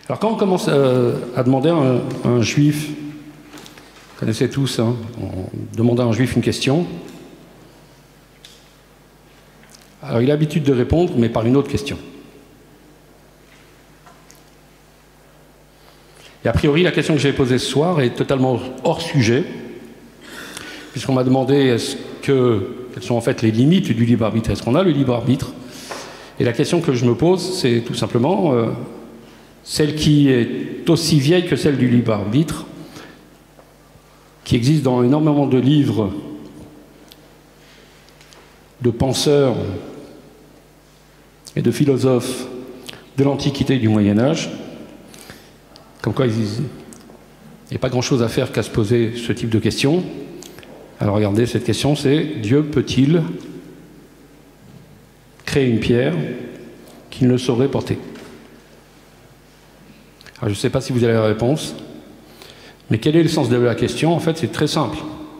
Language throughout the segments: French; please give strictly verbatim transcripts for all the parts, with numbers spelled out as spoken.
Alors quand on commence euh, à demander à un, à un juif, vous connaissez tous, hein, on demande à un juif une question, alors il a l'habitude de répondre, mais par une autre question. Et a priori, la question que j'ai posée ce soir est totalement hors sujet, puisqu'on m'a demandé est-ce que, quelles sont en fait les limites du libre arbitre. Est-ce qu'on a le libre arbitre? Et la question que je me pose, c'est tout simplement euh, celle qui est aussi vieille que celle du libre arbitre, qui existe dans énormément de livres de penseurs et de philosophes de l'Antiquité et du Moyen-Âge, comme quoi il n'y a pas grand-chose à faire qu'à se poser ce type de questions. Alors regardez, cette question c'est « Dieu peut-il créer une pierre qu'il ne saurait porter ?» Alors je ne sais pas si vous avez la réponse, mais quel est le sens de la question? En fait, c'est très simple.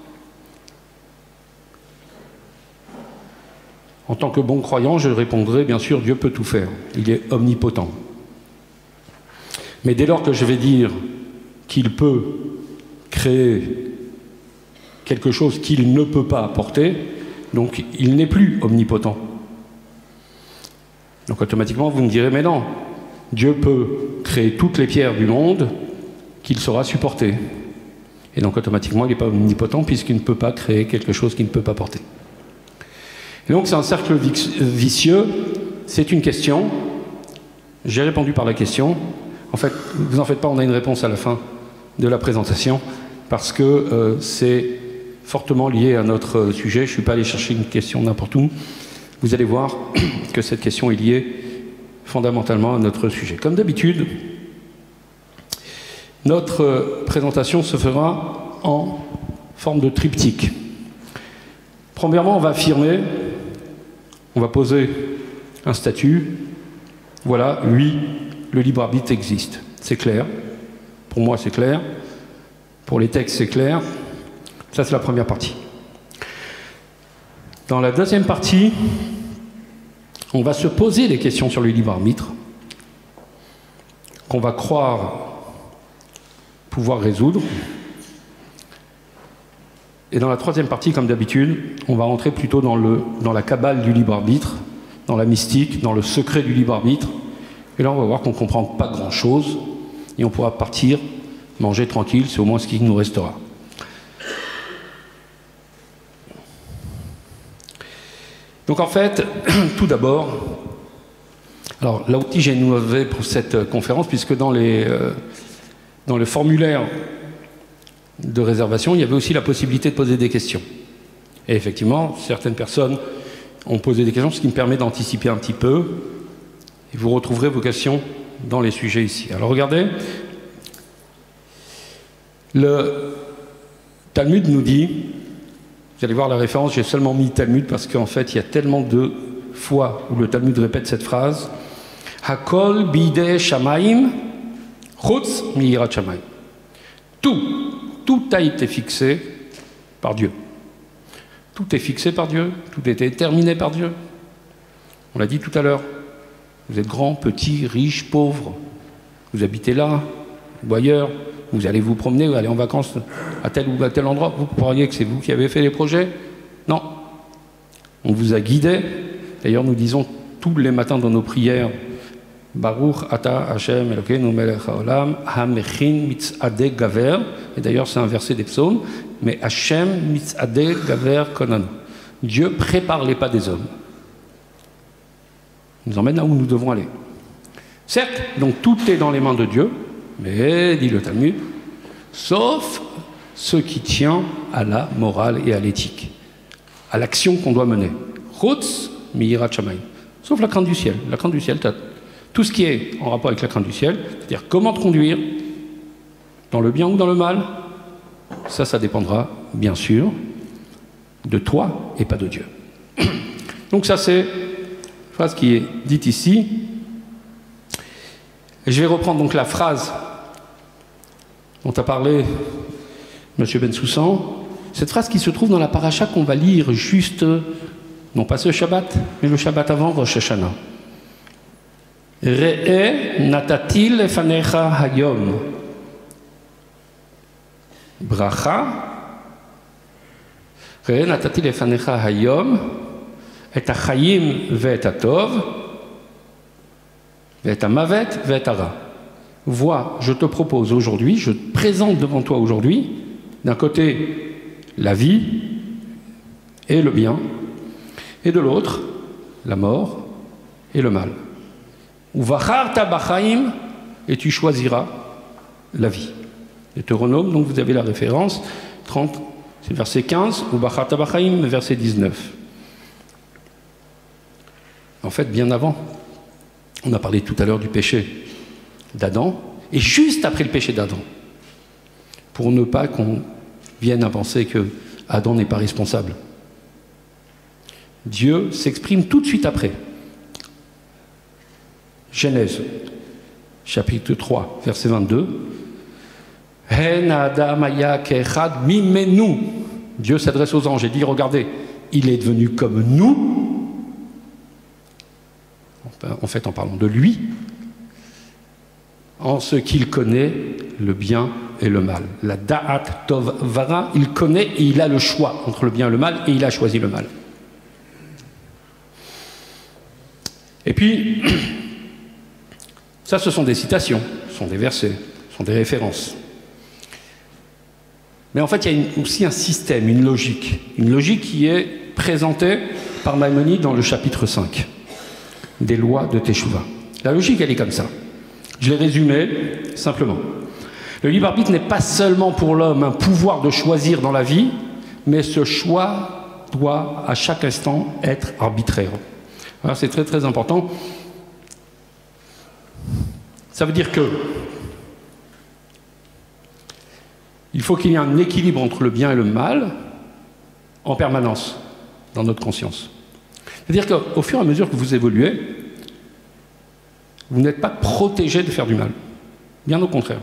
En tant que bon croyant, je répondrai bien sûr, Dieu peut tout faire. Il est omnipotent. Mais dès lors que je vais dire qu'il peut créer quelque chose qu'il ne peut pas apporter, donc il n'est plus omnipotent. Donc automatiquement, vous me direz, mais non, Dieu peut créer toutes les pierres du monde qu'il saura supporter. Et donc automatiquement, il n'est pas omnipotent puisqu'il ne peut pas créer quelque chose qu'il ne peut pas porter. Et donc c'est un cercle vicieux, c'est une question, j'ai répondu par la question. En fait, ne vous en faites pas, on a une réponse à la fin de la présentation, parce que euh, c'est fortement lié à notre sujet. Je ne suis pas allé chercher une question n'importe où. Vous allez voir que cette question est liée fondamentalement à notre sujet. Comme d'habitude, notre présentation se fera en forme de triptyque. Premièrement, on va affirmer, on va poser un statut. Voilà, oui, le libre arbitre existe. C'est clair. Pour moi, c'est clair. Pour les textes, c'est clair. Ça, c'est la première partie. Dans la deuxième partie, on va se poser des questions sur le libre arbitre qu'on va croire pouvoir résoudre. Et dans la troisième partie, comme d'habitude, on va rentrer plutôt dans, le, dans la cabale du libre arbitre, dans la mystique, dans le secret du libre arbitre. Et là, on va voir qu'on ne comprend pas grand-chose et on pourra partir, manger tranquille, c'est au moins ce qui nous restera. Donc en fait, tout d'abord, alors là aussi j'ai innové pour cette conférence, puisque dans, les, euh, dans le formulaire de réservation, il y avait aussi la possibilité de poser des questions. Et effectivement, certaines personnes ont posé des questions, ce qui me permet d'anticiper un petit peu. Et vous retrouverez vos questions dans les sujets ici. Alors regardez, le Talmud nous dit, vous allez voir la référence, j'ai seulement mis Talmud parce qu'en fait il y a tellement de fois où le Talmud répète cette phrase, Hakol bidei shamaim chutz miyirat shamayim. Tout, tout a été fixé par Dieu. Tout est fixé par Dieu, tout est déterminé par Dieu. On l'a dit tout à l'heure. Vous êtes grand, petit, riche, pauvre. Vous habitez là, ou ailleurs. Vous allez vous promener, vous allez en vacances à tel ou à tel endroit. Vous croiriez que c'est vous qui avez fait les projets? Non. On vous a guidé. D'ailleurs, nous disons tous les matins dans nos prières Baruch ata Hashem Elokeinu melech haolam hamechin mitzadeh gaver. Et d'ailleurs, c'est un verset des psaumes. Mais Hashem mitzadeh gaver konanu. Dieu prépare les pas des hommes. Il nous emmène là où nous devons aller. Certes, donc tout est dans les mains de Dieu, mais, dit le Talmud, sauf ce qui tient à la morale et à l'éthique, à l'action qu'on doit mener. Chutz miyirat shamayim. Sauf la crainte du ciel. La crainte du ciel, tout ce qui est en rapport avec la crainte du ciel, c'est-à-dire comment te conduire, dans le bien ou dans le mal, ça, ça dépendra, bien sûr, de toi et pas de Dieu. Donc ça, c'est une phrase qui est dite ici. Et je vais reprendre donc la phrase dont a parlé M. Bensoussan, cette phrase qui se trouve dans la paracha qu'on va lire juste, non pas ce Shabbat, mais le Shabbat avant Rosh Hashanah. Re'e natati lefanecha hayom. Bracha. Re'e natati lefanecha hayom. Et achayim ve'et atov. Ve'et amavet ve'et ara. Vois, je te propose aujourd'hui, je te présente devant toi aujourd'hui, d'un côté, la vie et le bien, et de l'autre, la mort et le mal. Uvacharta bachaim, et tu choisiras la vie. Deutéronome, donc vous avez la référence, trente, c'est verset quinze, Uvacharta bachaim, verset dix-neuf. En fait, bien avant, on a parlé tout à l'heure du péché d'Adam, et juste après le péché d'Adam, pour ne pas qu'on vienne à penser que Adam n'est pas responsable. Dieu s'exprime tout de suite après. Genèse, chapitre trois, verset vingt-deux. Hen Adam haya ke'echad mimenu. Dieu s'adresse aux anges et dit, regardez, il est devenu comme nous, en fait en parlant de lui, en ce qu'il connaît le bien et le mal. La da'at tov vara, il connaît et il a le choix entre le bien et le mal, et il a choisi le mal. Et puis, ça ce sont des citations, ce sont des versets, ce sont des références. Mais en fait, il y a une, aussi un système, une logique, une logique qui est présentée par Maïmonide dans le chapitre cinq, des lois de Teshuvah. La logique, elle est comme ça. Je l'ai résumé simplement. Le libre arbitre n'est pas seulement pour l'homme un pouvoir de choisir dans la vie, mais ce choix doit à chaque instant être arbitraire. Alors c'est très très important. Ça veut dire que il faut qu'il y ait un équilibre entre le bien et le mal en permanence dans notre conscience. C'est-à-dire qu'au fur et à mesure que vous évoluez, vous n'êtes pas protégé de faire du mal. Bien au contraire.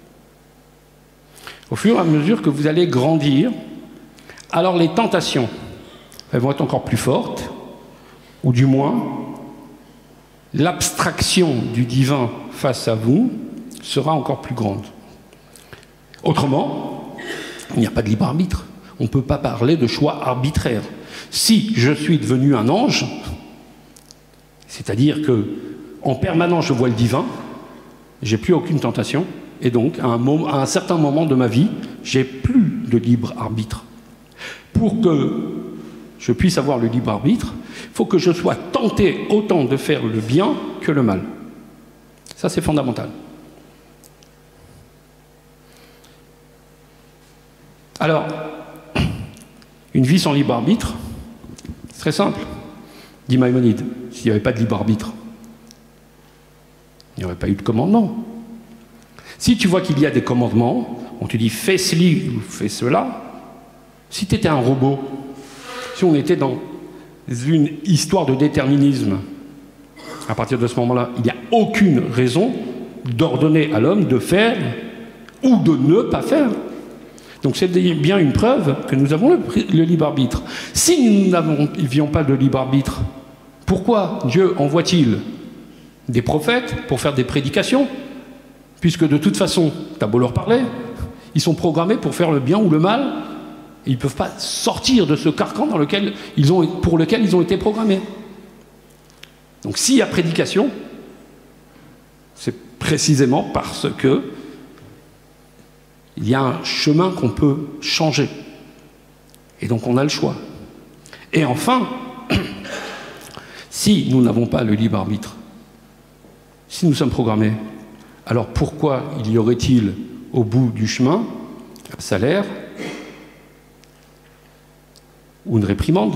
Au fur et à mesure que vous allez grandir, alors les tentations, elles vont être encore plus fortes, ou du moins, l'abstraction du divin face à vous sera encore plus grande. Autrement, il n'y a pas de libre arbitre. On ne peut pas parler de choix arbitraire. Si je suis devenu un ange, c'est-à-dire que en permanence, je vois le divin, j'ai plus aucune tentation, et donc, à un, moment, à un certain moment de ma vie, j'ai plus de libre arbitre. Pour que je puisse avoir le libre arbitre, il faut que je sois tenté autant de faire le bien que le mal. Ça, c'est fondamental. Alors, une vie sans libre arbitre, c'est très simple, dit Maïmonide, s'il n'y avait pas de libre arbitre. Il n'y aurait pas eu de commandement. Si tu vois qu'il y a des commandements, on te dit fais ceci ou fais cela, si tu étais un robot, si on était dans une histoire de déterminisme, à partir de ce moment-là, il n'y a aucune raison d'ordonner à l'homme de faire ou de ne pas faire. Donc c'est bien une preuve que nous avons le, le libre arbitre. Si nous n'avions pas de libre arbitre, pourquoi Dieu envoie-t-il des prophètes pour faire des prédications, puisque de toute façon, t'as beau leur parler, ils sont programmés pour faire le bien ou le mal, et ils ne peuvent pas sortir de ce carcan dans lequel ils ont, pour lequel ils ont été programmés. Donc s'il y a prédication, c'est précisément parce que il y a un chemin qu'on peut changer. Et donc on a le choix. Et enfin, si nous n'avons pas le libre arbitre, si nous sommes programmés, alors pourquoi il y aurait-il au bout du chemin un salaire ou une réprimande?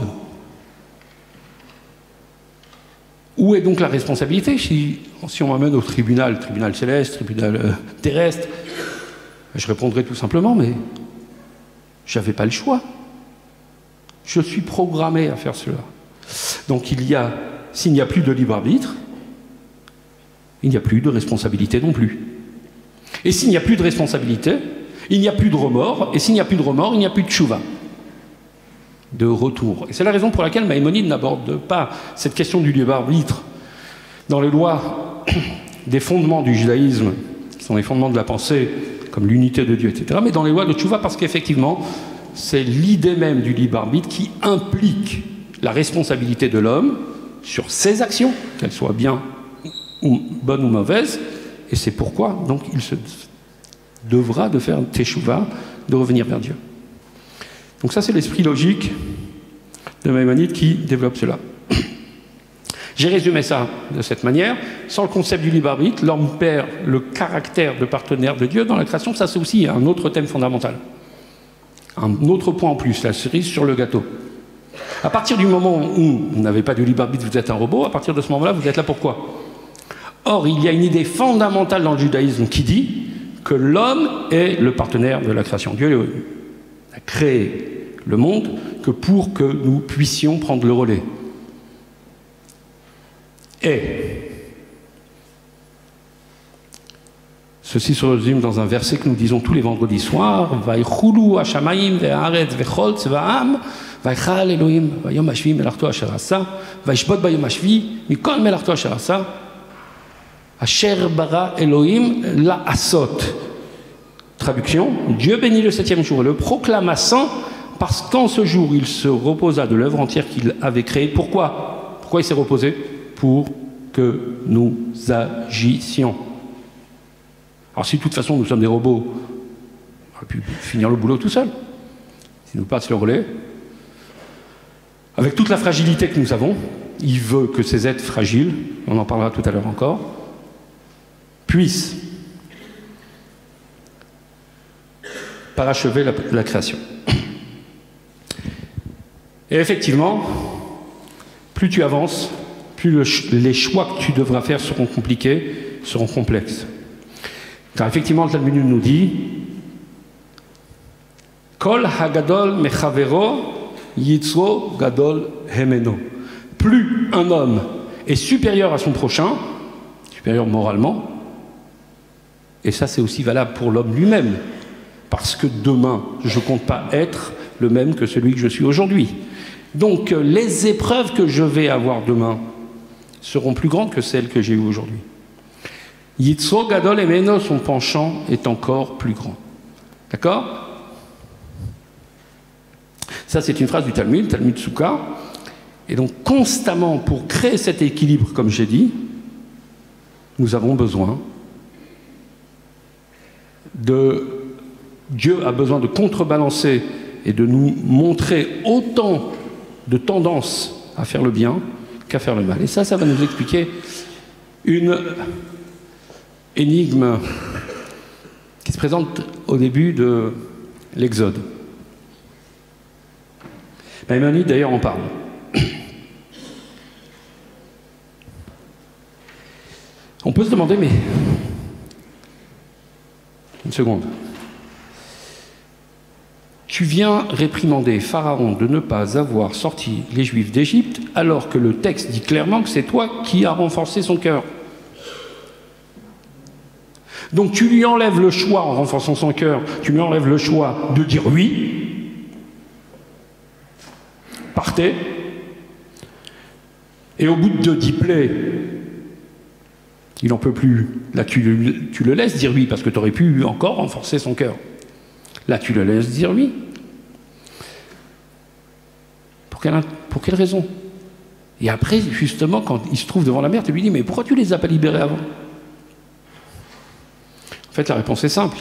Où est donc la responsabilité si, si on m'amène au tribunal, tribunal céleste, tribunal euh, terrestre? Je répondrai tout simplement, mais j'avais pas le choix. Je suis programmé à faire cela. Donc il y a, s'il n'y a plus de libre arbitre, il n'y a plus de responsabilité non plus. Et s'il n'y a plus de responsabilité, il n'y a plus de remords, et s'il n'y a plus de remords, il n'y a plus de tchouva, de retour. Et c'est la raison pour laquelle Maïmonide n'aborde pas cette question du libre arbitre dans les lois des fondements du judaïsme, qui sont les fondements de la pensée, comme l'unité de Dieu, et cetera, mais dans les lois de Tchouva, parce qu'effectivement, c'est l'idée même du libre arbitre qui implique la responsabilité de l'homme sur ses actions, qu'elles soient bien ou bonnes ou mauvaises, et c'est pourquoi donc il se devra de faire teshuva, de revenir vers Dieu. Donc ça c'est l'esprit logique de Maïmonide qui développe cela. J'ai résumé ça de cette manière. Sans le concept du libre arbitre, l'homme perd le caractère de partenaire de Dieu dans la création. Ça c'est aussi un autre thème fondamental. Un autre point en plus, la cerise sur le gâteau. À partir du moment où vous n'avez pas de libre arbitre, vous êtes un robot, à partir de ce moment-là, vous êtes là pourquoi? Or, il y a une idée fondamentale dans le judaïsme qui dit que l'homme est le partenaire de la création. Dieu a créé le monde que pour que nous puissions prendre le relais. Et ceci se résume dans un verset que nous disons tous les vendredis soirs. Vaïchoulou hashamaim ve'aretz ve'cholz ve'am vaïchal Elohim vayom hashvi melarto asher asa vaishbot bayom hashvi mikol melarto asher asa asher bara Elohim la asot. Traduction, Dieu bénit le septième jour et le proclama saint parce qu'en ce jour il se reposa de l'œuvre entière qu'il avait créée. Pourquoi? Pourquoi il s'est reposé? Pour que nous agissions. Alors si de toute façon nous sommes des robots, on aurait pu finir le boulot tout seul. S'il nous passe le relais, avec toute la fragilité que nous avons, il veut que ces êtres fragiles, on en parlera tout à l'heure encore, puissent parachever la, la création. Et effectivement, plus tu avances, plus le, les choix que tu devras faire seront compliqués, seront complexes. Car effectivement, le Talmud nous dit Kol hagadol mechavero yitzro gadol hemeno. Plus un homme est supérieur à son prochain, supérieur moralement, et ça c'est aussi valable pour l'homme lui-même, parce que demain, je ne compte pas être le même que celui que je suis aujourd'hui. Donc les épreuves que je vais avoir demain seront plus grandes que celles que j'ai eues aujourd'hui. Yitzro gadol hemeno, son penchant est encore plus grand. D'accord? Ça, c'est une phrase du Talmud, Talmud Souka. Et donc, constamment, pour créer cet équilibre, comme j'ai dit, nous avons besoin de... Dieu a besoin de contrebalancer et de nous montrer autant de tendances à faire le bien qu'à faire le mal. Et ça, ça va nous expliquer une énigme qui se présente au début de l'Exode. Maïmonide d'ailleurs en parle. On peut se demander, mais... Une seconde. Tu viens réprimander Pharaon de ne pas avoir sorti les Juifs d'Égypte, alors que le texte dit clairement que c'est toi qui as renforcé son cœur. Donc tu lui enlèves le choix en renforçant son cœur, tu lui enlèves le choix de dire oui, partez, et au bout de dix plaies, il n'en peut plus. Là tu, tu le laisses dire oui, parce que tu aurais pu encore renforcer son cœur. Là tu le laisses dire oui. Pour quelle, pour quelle raison? Et après, justement, quand il se trouve devant la mer, tu lui dis, mais pourquoi tu les as pas libérés avant? En fait, la réponse est simple.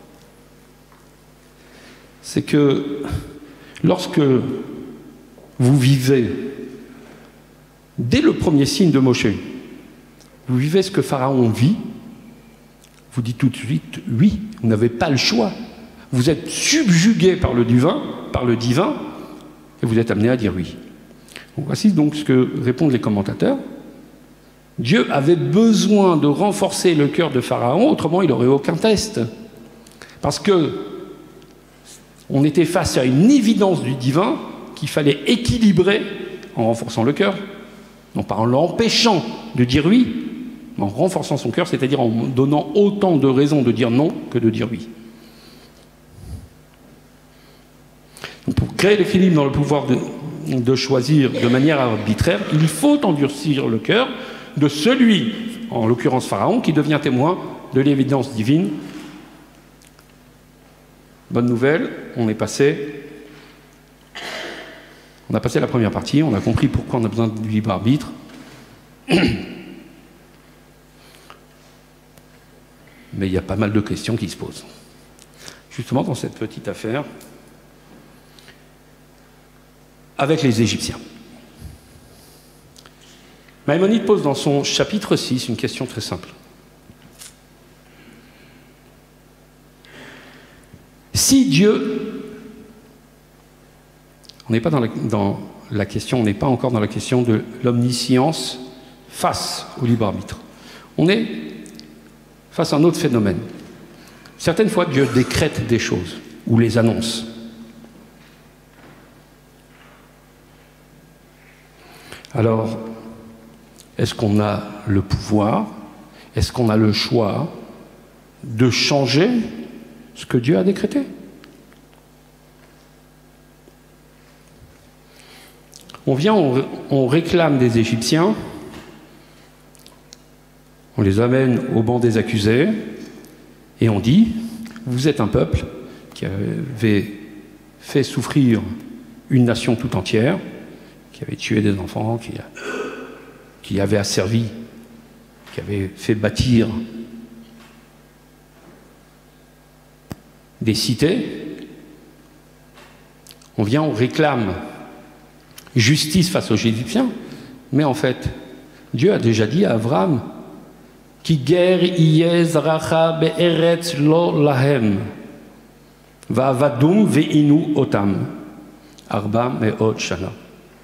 C'est que lorsque vous vivez, dès le premier signe de Moshe, vous vivez ce que Pharaon vit, vous dites tout de suite, oui, vous n'avez pas le choix. Vous êtes subjugué par le divin, par le divin, et vous êtes amené à dire oui. Donc, voici donc ce que répondent les commentateurs. Dieu avait besoin de renforcer le cœur de Pharaon, autrement il n'aurait aucun test. Parce que on était face à une évidence du divin qu'il fallait équilibrer en renforçant le cœur, non pas en l'empêchant de dire oui, mais en renforçant son cœur, c'est-à-dire en donnant autant de raisons de dire non que de dire oui. Donc pour créer l'équilibre dans le pouvoir de, de choisir de manière arbitraire, il faut endurcir le cœur de celui en l'occurrence Pharaon, qui devient témoin de l'évidence divine. Bonne nouvelle, on est passé, on a passé la première partie, on a compris pourquoi on a besoin du libre arbitre. Mais il y a pas mal de questions qui se posent. Justement dans cette petite affaire avec les Égyptiens. Maïmonide pose dans son chapitre six une question très simple. Si Dieu... On n'est pas dans la, dans la question, on n'est pas encore dans la question de l'omniscience face au libre arbitre. On est face à un autre phénomène. Certaines fois, Dieu décrète des choses ou les annonce. Alors, est-ce qu'on a le pouvoir, est-ce qu'on a le choix de changer ce que Dieu a décrété? On vient, on, on réclame des Égyptiens, on les amène au banc des accusés, et on dit, vous êtes un peuple qui avait fait souffrir une nation tout entière, qui avait tué des enfants, qui, qui avait asservi, qui avait fait bâtir des cités. On vient, on réclame justice face aux Égyptiens, mais en fait, Dieu a déjà dit à Abraham, Ki ger iyez racha be'eretz lo lahem, va'avadum ve'inu otam, arba me'od shana.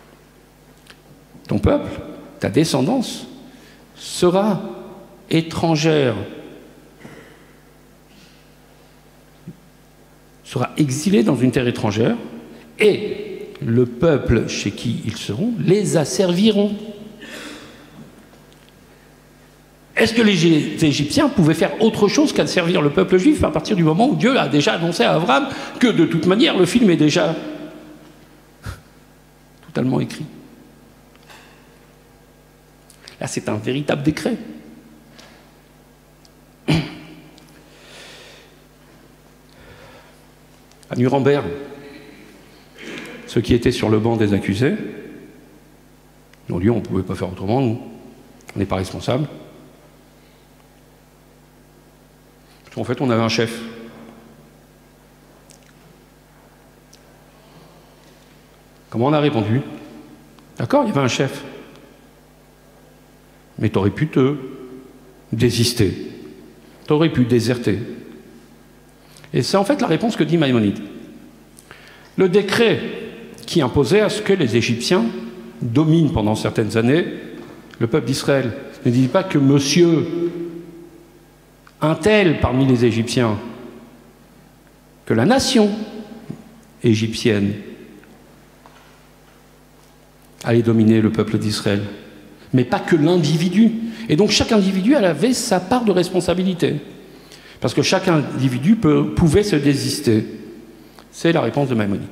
Ton peuple, ta descendance, sera étrangère, sera exilée dans une terre étrangère, et le peuple chez qui ils seront les asserviront. Est-ce que les Égyptiens pouvaient faire autre chose qu'à servir le peuple juif à partir du moment où Dieu a déjà annoncé à Abraham que de toute manière le film est déjà totalement écrit? Là, c'est un véritable décret. À Nuremberg, ceux qui étaient sur le banc des accusés, ils ont dit on ne pouvait pas faire autrement, nous, on n'est pas responsables. En fait, on avait un chef. Comment on a répondu? D'accord, il y avait un chef. Mais tu aurais pu te désister. Tu aurais pu déserter. Et c'est en fait la réponse que dit Maïmonide. Le décret qui imposait à ce que les Égyptiens dominent pendant certaines années le peuple d'Israël ne dit pas que monsieur un tel parmi les Égyptiens, que la nation égyptienne allait dominer le peuple d'Israël, mais pas que l'individu. Et donc chaque individu avait sa part de responsabilité, parce que chaque individu peut, pouvait se désister. C'est la réponse de Maïmonide.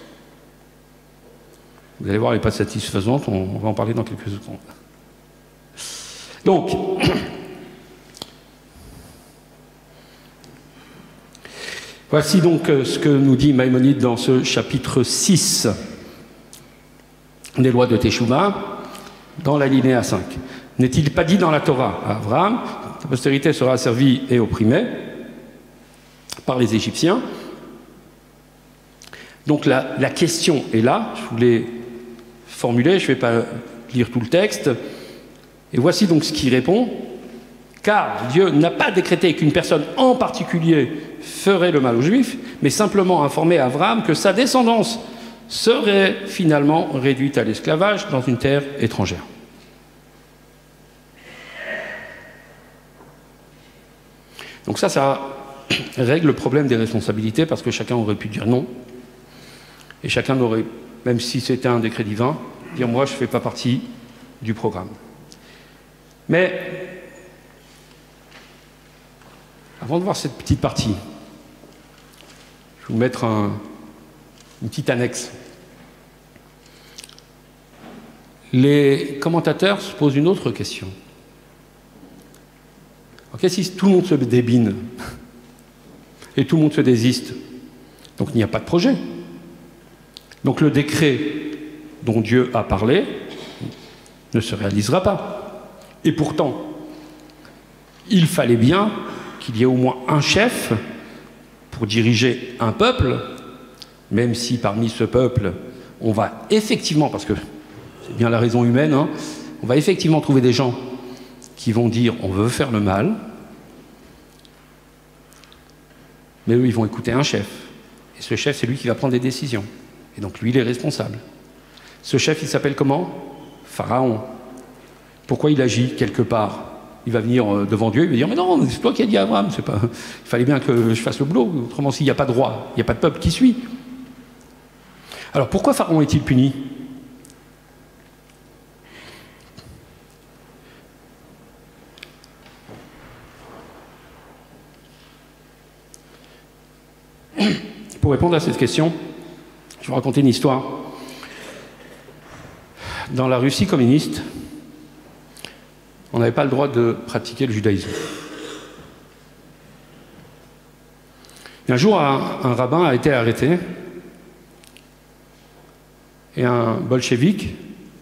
Vous allez voir, elle n'est pas satisfaisante, on, on va en parler dans quelques secondes. Donc, voici donc ce que nous dit Maïmonide dans ce chapitre six des lois de Teshuvah, dans l'alinéa cinq. N'est-il pas dit dans la Torah à Abraham, ta postérité sera asservie et opprimée par les Égyptiens? Donc la, la question est là, je vous l'ai formulée, je ne vais pas lire tout le texte. Et voici donc ce qui répond. Car Dieu n'a pas décrété qu'une personne en particulier ferait le mal aux Juifs, mais simplement informé Abraham que sa descendance serait finalement réduite à l'esclavage dans une terre étrangère. Donc ça, ça règle le problème des responsabilités, parce que chacun aurait pu dire non, et chacun aurait, même si c'était un décret divin, dire moi je ne fais pas partie du programme. Mais avant de voir cette petite partie, je vais vous mettre un, une petite annexe. Les commentateurs se posent une autre question. Okay, si tout le monde se débine et tout le monde se désiste, donc il n'y a pas de projet. Donc le décret dont Dieu a parlé ne se réalisera pas. Et pourtant, il fallait bien qu'il y ait au moins un chef pour diriger un peuple, même si parmi ce peuple, on va effectivement, parce que c'est bien la raison humaine, hein, on va effectivement trouver des gens qui vont dire on veut faire le mal, mais eux, ils vont écouter un chef. Et ce chef, c'est lui qui va prendre des décisions. Et donc lui, il est responsable. Ce chef, il s'appelle comment? Pharaon. Pourquoi il agit quelque part? Il va venir devant Dieu, il va dire « Mais non, c'est toi qui as dit à Abraham, c'est pas... il fallait bien que je fasse le boulot, autrement s'il n'y a pas de roi, il n'y a pas de peuple qui suit. » Alors pourquoi Pharaon est-il puni? Pour répondre à cette question, je vais vous raconter une histoire. Dans la Russie communiste, on n'avait pas le droit de pratiquer le judaïsme. Et un jour, un, un rabbin a été arrêté et un bolchevique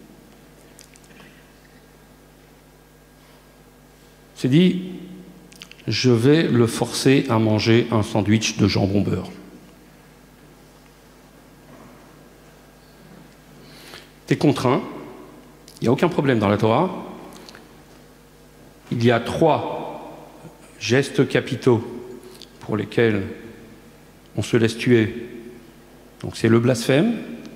s'est dit « Je vais le forcer à manger un sandwich de jambon beurre. » T'es contraint, il n'y a aucun problème dans la Torah. Il y a trois gestes capitaux pour lesquels on se laisse tuer. Donc c'est le blasphème,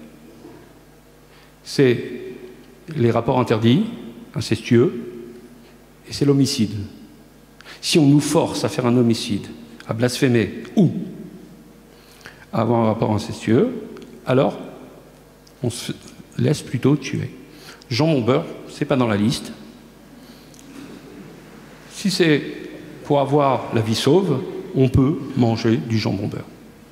c'est les rapports interdits, incestueux, et c'est l'homicide. Si on nous force à faire un homicide, à blasphémer ou à avoir un rapport incestueux, alors on se laisse plutôt tuer. Jambon beurre, c'est pas dans la liste. Si c'est pour avoir la vie sauve, on peut manger du jambon beurre.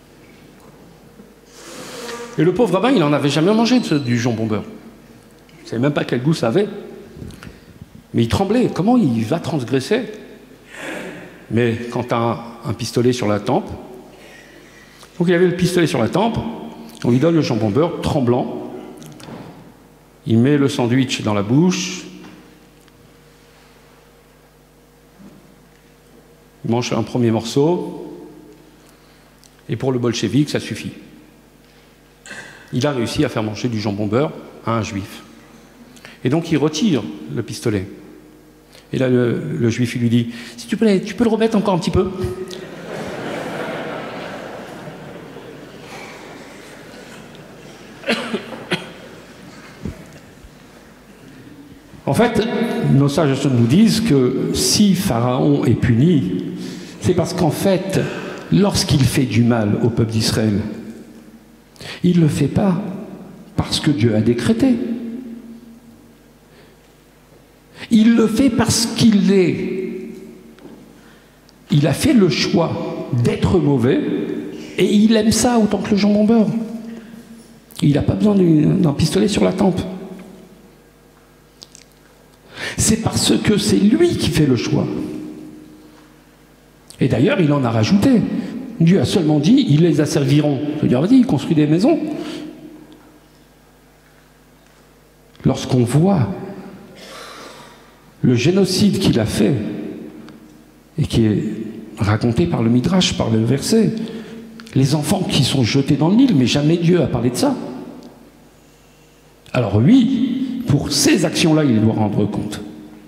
Et le pauvre rabbin, il n'en avait jamais mangé de, du jambon beurre. Il ne savait même pas quel goût ça avait. Mais il tremblait. Comment il va transgresser? Mais quand tu as un, un pistolet sur la tempe, donc il avait le pistolet sur la tempe, on lui donne le jambon beurre, tremblant. Il met le sandwich dans la bouche. Il mange un premier morceau, et pour le bolchevique, ça suffit. Il a réussi à faire manger du jambon beurre à un juif. Et donc il retire le pistolet. Et là, le, le juif, il lui dit « S'il te plaît, tu peux le remettre encore un petit peu ?» En fait, nos sages nous disent que si Pharaon est puni, c'est parce qu'en fait, lorsqu'il fait du mal au peuple d'Israël, il ne le fait pas parce que Dieu a décrété. Il le fait parce qu'il est. Il a fait le choix d'être mauvais et il aime ça autant que le jambon beurre. Il n'a pas besoin d'un pistolet sur la tempe. C'est parce que c'est lui qui fait le choix. Et d'ailleurs, il en a rajouté. Dieu a seulement dit, ils les asserviront. Je veux dire, vas-y, construis des maisons. Lorsqu'on voit le génocide qu'il a fait, et qui est raconté par le Midrash, par le verset, les enfants qui sont jetés dans le Nil, mais jamais Dieu a parlé de ça. Alors oui, pour ces actions-là, il doit rendre compte.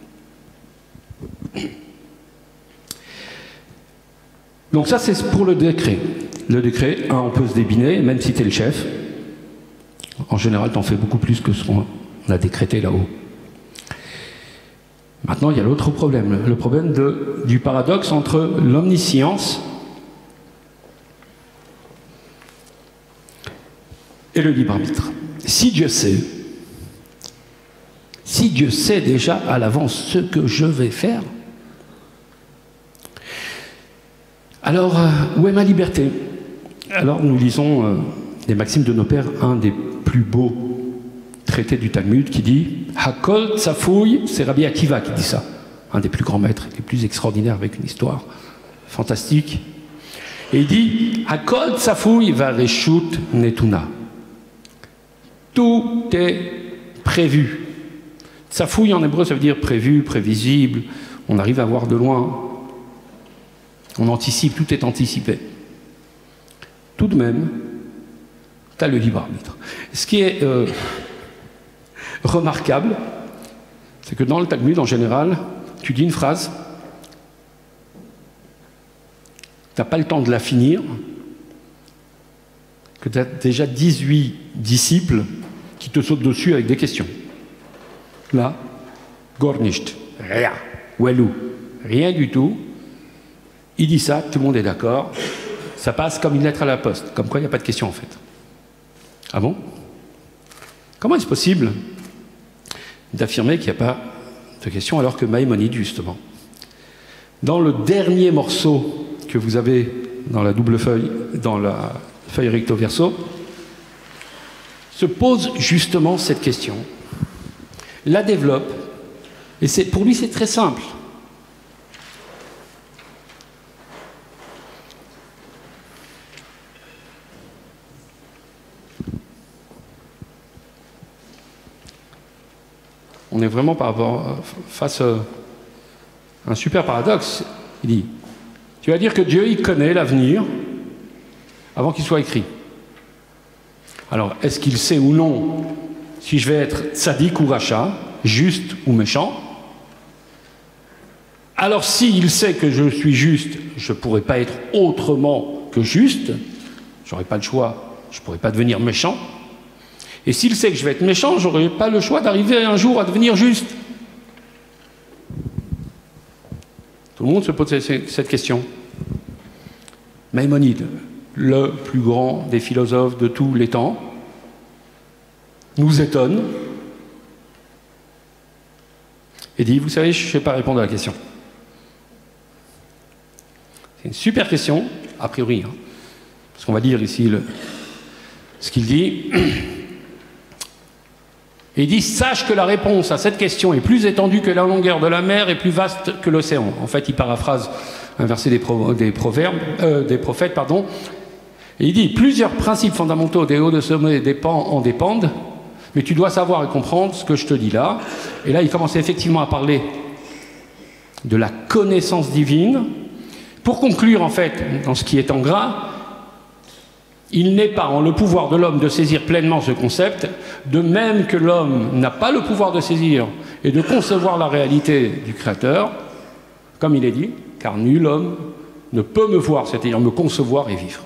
Donc ça, c'est pour le décret. Le décret, un, on peut se débiner, même si tu es le chef. En général, tu en fais beaucoup plus que ce qu'on a décrété là-haut. Maintenant, il y a l'autre problème, le problème de, du paradoxe entre l'omniscience et le libre arbitre. Si Dieu sait, si Dieu sait déjà à l'avance ce que je vais faire, alors euh, où est ma liberté? Alors nous lisons euh, les maximes de nos pères, un des plus beaux traités du Talmud qui dit « Hakol tsafouy », c'est Rabbi Akiva qui dit ça. un des plus grands maîtres, les plus extraordinaires, avec une histoire fantastique. Et il dit, Hakol tsafouy vareshut netuna. Tout est prévu. Tsafouy en hébreu, ça veut dire prévu, prévisible. On arrive à voir de loin. On anticipe, tout est anticipé. Tout de même, tu as le libre arbitre. Ce qui est euh, remarquable, c'est que dans le Talmud, en général, tu dis une phrase, tu n'as pas le temps de la finir, que tu as déjà dix-huit disciples qui te sautent dessus avec des questions. Là, gornisht, rien, walou, rien du tout. Il dit ça, tout le monde est d'accord. Ça passe comme une lettre à la poste, comme quoi il n'y a pas de question en fait. Ah bon? Comment est-ce possible d'affirmer qu'il n'y a pas de question alors que Maïmonide, justement, dans le dernier morceau que vous avez dans la double feuille, dans la feuille recto verso, se pose justement cette question, la développe, et c'est, pour lui c'est très simple. On est vraiment par rapport, face à un super paradoxe. Il dit, tu vas dire que Dieu, il connaît l'avenir avant qu'il soit écrit. Alors, est-ce qu'il sait ou non si je vais être tzaddik ou racha, juste ou méchant? Alors, s'il sait que je suis juste, je ne pourrais pas être autrement que juste, je n'aurai pas le choix, je ne pourrais pas devenir méchant. Et s'il sait que je vais être méchant, je n'aurai pas le choix d'arriver un jour à devenir juste. Tout le monde se pose cette question. Maïmonide, le plus grand des philosophes de tous les temps, nous étonne et dit, vous savez, je ne sais pas répondre à la question. C'est une super question, a priori, hein, parce qu'on va dire ici le, ce qu'il dit. Et il dit, sache que la réponse à cette question est plus étendue que la longueur de la mer et plus vaste que l'océan. En fait, il paraphrase un verset des, pro, des, proverbes, euh, des prophètes, pardon. Et il dit, plusieurs principes fondamentaux des hauts de sommet dépend, en dépendent, mais tu dois savoir et comprendre ce que je te dis là. Et là, il commence effectivement à parler de la connaissance divine. Pour conclure, en fait, dans ce qui est en gras, il n'est pas en le pouvoir de l'homme de saisir pleinement ce concept, de même que l'homme n'a pas le pouvoir de saisir et de concevoir la réalité du Créateur, comme il est dit, car nul homme ne peut me voir, c'est-à-dire me concevoir et vivre.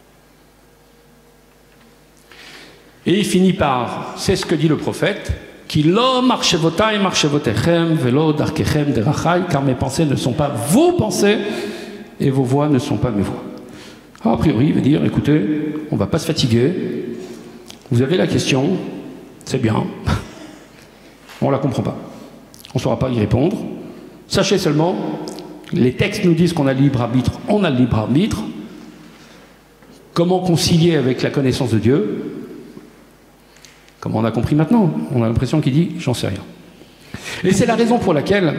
Et il finit par, c'est ce que dit le prophète, qui lo marchevotai marchevotechem velo darkechem derachai, car mes pensées ne sont pas vos pensées et vos voix ne sont pas mes voix. Alors, a priori, il veut dire, écoutez, on ne va pas se fatiguer, vous avez la question, c'est bien, on ne la comprend pas, on ne saura pas y répondre. Sachez seulement, les textes nous disent qu'on a le libre arbitre, on a le libre arbitre. Comment concilier avec la connaissance de Dieu? Comme on a compris maintenant, on a l'impression qu'il dit, j'en sais rien. Et c'est la raison pour laquelle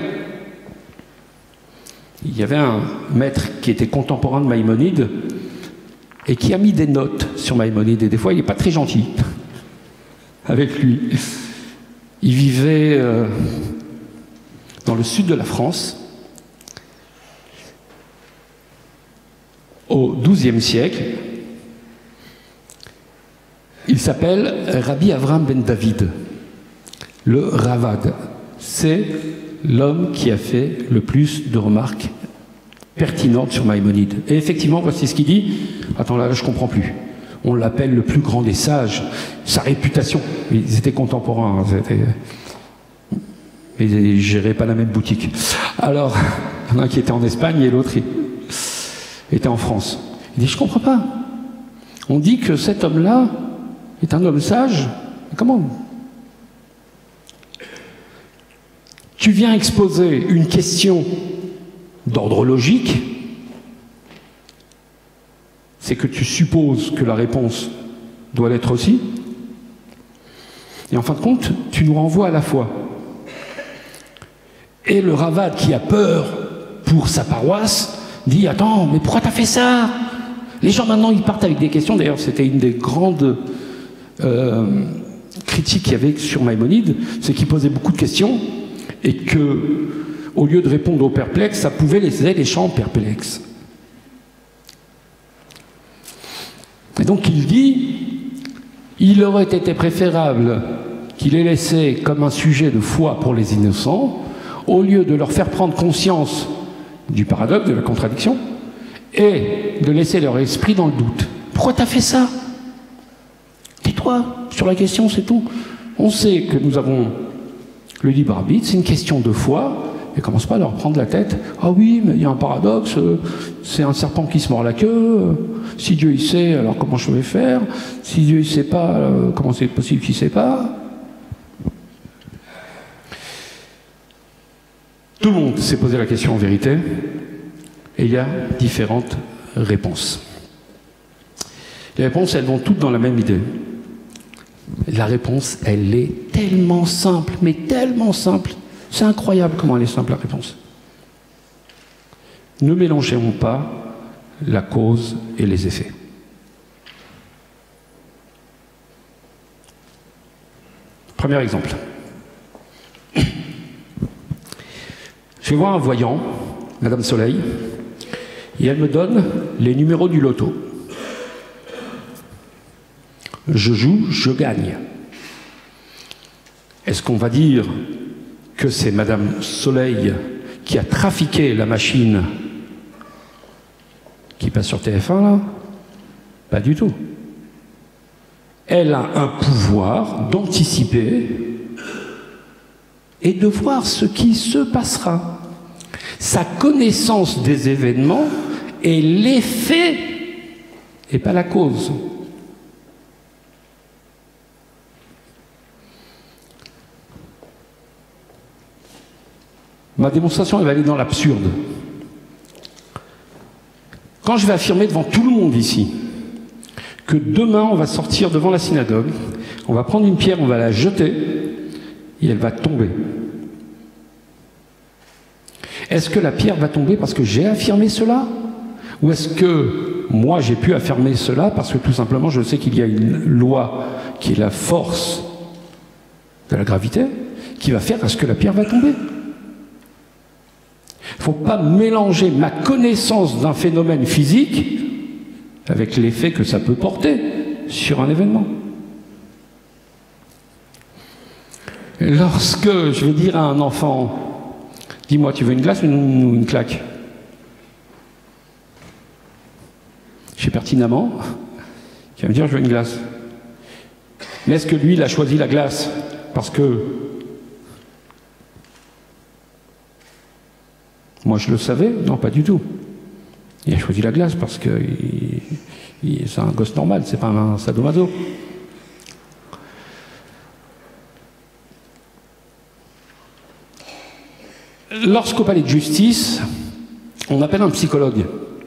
il y avait un maître qui était contemporain de Maïmonide et qui a mis des notes sur Maïmonide. Et des fois, il n'est pas très gentil avec lui. Il vivait euh, dans le sud de la France, au douzième siècle. Il s'appelle Rabbi Avram ben David, le Ravad. C'est l'homme qui a fait le plus de remarques pertinentes sur Maïmonide. Et effectivement, voici ce qu'il dit. Attends, là, je ne comprends plus. On l'appelle le plus grand des sages. Sa réputation, ils étaient contemporains, c'était... ils ne géraient pas la même boutique. Alors, il y en a un qui était en Espagne et l'autre était en France. Il dit, je ne comprends pas. On dit que cet homme-là est un homme sage. Comment ? Tu viens exposer une question d'ordre logique, c'est que tu supposes que la réponse doit l'être aussi. Et en fin de compte, tu nous renvoies à la foi. Et le Ravad, qui a peur pour sa paroisse, dit « Attends, mais pourquoi t'as fait ça ?» Les gens maintenant, ils partent avec des questions. D'ailleurs, c'était une des grandes euh, critiques qu'il y avait sur Maïmonide, c'est qu'il posait beaucoup de questions et que, au lieu de répondre aux perplexes, ça pouvait laisser les gens perplexes. Et donc il dit, il aurait été préférable qu'il ait laissé comme un sujet de foi pour les innocents, au lieu de leur faire prendre conscience du paradoxe, de la contradiction, et de laisser leur esprit dans le doute. Pourquoi t'as fait ça? Tais-toi sur la question, c'est tout. On sait que nous avons le libre arbitre, c'est une question de foi, et commence pas à leur prendre la tête. Ah oui, mais il y a un paradoxe, c'est un serpent qui se mord la queue. Si Dieu il sait, alors comment je vais faire? Si Dieu il sait pas, comment c'est possible qu'il sait pas? Tout le monde s'est posé la question en vérité, et il y a différentes réponses. Les réponses, elles vont toutes dans la même idée. La réponse, elle est tellement simple, mais tellement simple. C'est incroyable comment elle est simple, la réponse. Ne mélangeons pas la cause et les effets. Premier exemple. Je vais voir un voyant, Madame Soleil, et elle me donne les numéros du loto. Je joue, je gagne. Est-ce qu'on va dire que c'est Madame Soleil qui a trafiqué la machine qui passe sur T F un, là? Pas du tout. Elle a un pouvoir d'anticiper et de voir ce qui se passera. Sa connaissance des événements est l'effet et pas la cause. Ma démonstration elle va aller dans l'absurde. Quand je vais affirmer devant tout le monde ici que demain on va sortir devant la synagogue, on va prendre une pierre, on va la jeter et elle va tomber. Est-ce que la pierre va tomber parce que j'ai affirmé cela? Ou est-ce que moi j'ai pu affirmer cela parce que tout simplement je sais qu'il y a une loi qui est la force de la gravité qui va faire à ce que la pierre va tomber? Il ne faut pas mélanger ma connaissance d'un phénomène physique avec l'effet que ça peut porter sur un événement. Lorsque je vais dire à un enfant, dis-moi, tu veux une glace ou une, une claque? Je sais pertinemment qu'il va me dire, je veux une glace. Mais est-ce que lui, il a choisi la glace parce que moi je le savais? Non, pas du tout. Il a choisi la glace parce que c'est un gosse normal, c'est pas un sadomaso. Lorsqu'au palais de justice, on appelle un psychologue.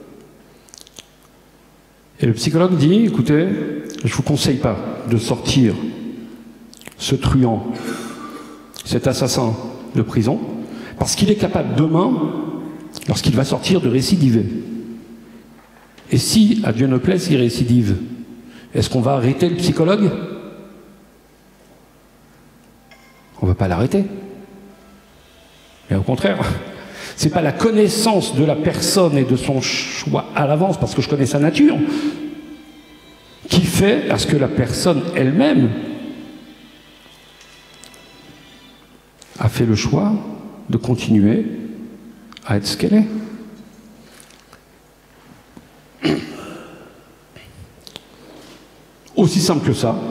Et le psychologue dit, écoutez, je ne vous conseille pas de sortir ce truand, cet assassin de prison, parce qu'il est capable demain, lorsqu'il va sortir, de récidiver. Et si, à Dieu ne plaise, il récidive, est-ce qu'on va arrêter le psychologue? On ne va pas l'arrêter. Mais au contraire, ce n'est pas la connaissance de la personne et de son choix à l'avance, parce que je connais sa nature, qui fait à ce que la personne elle-même a fait le choix de continuer à être ce qu'elle est. Aussi simple que ça.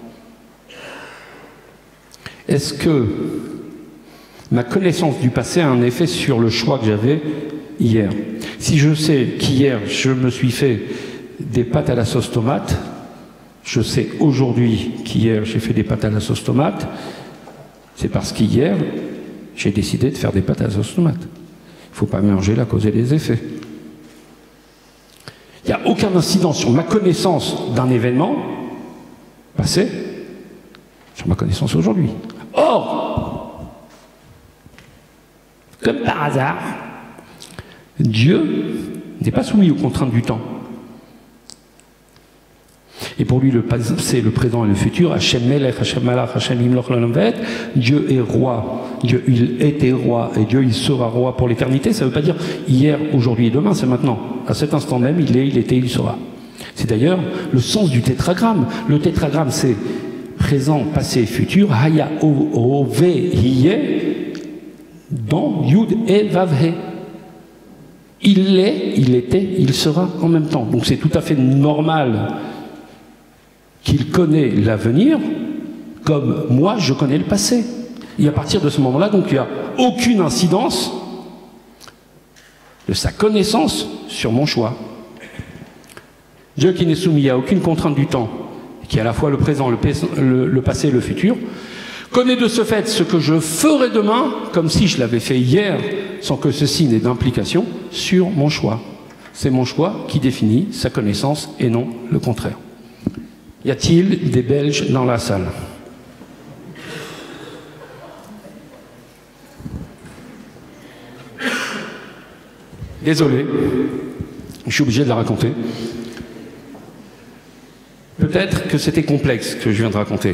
Est-ce que ma connaissance du passé a un effet sur le choix que j'avais hier? Si je sais qu'hier je me suis fait des pâtes à la sauce tomate, je sais aujourd'hui qu'hier j'ai fait des pâtes à la sauce tomate, c'est parce qu'hier j'ai décidé de faire des pâtes à la sauce tomate. Il ne faut pas mélanger la cause et les effets. Il n'y a aucun incident sur ma connaissance d'un événement passé, sur ma connaissance aujourd'hui. Or, comme par hasard, Dieu n'est pas soumis aux contraintes du temps. Et pour lui, le passé, le présent et le futur, Hachem Melech, Hachem Malach, Hachem Imloch L'Olam Vaed, Dieu est roi, Dieu il était roi, et Dieu il sera roi pour l'éternité. Ça ne veut pas dire hier, aujourd'hui et demain, c'est maintenant. À cet instant même, il est, il était, il sera. C'est d'ailleurs le sens du tétragramme. Le tétragramme, c'est présent, passé, futur, Haya, Ove, Hiye, dans Yud et Vav He. Il l'est, il était, il sera en même temps. Donc c'est tout à fait normal qu'il connaît l'avenir comme moi je connais le passé. Et à partir de ce moment-là, donc il n'y a aucune incidence de sa connaissance sur mon choix. Dieu qui n'est soumis à aucune contrainte du temps, qui est à la fois le présent, le, le, le passé et le futur, connaît de ce fait ce que je ferai demain, comme si je l'avais fait hier, sans que ceci n'ait d'implication sur mon choix. C'est mon choix qui définit sa connaissance et non le contraire. Y a-t-il des Belges dans la salle? Désolé, je suis obligé de la raconter. Peut-être que c'était complexe ce que je viens de raconter.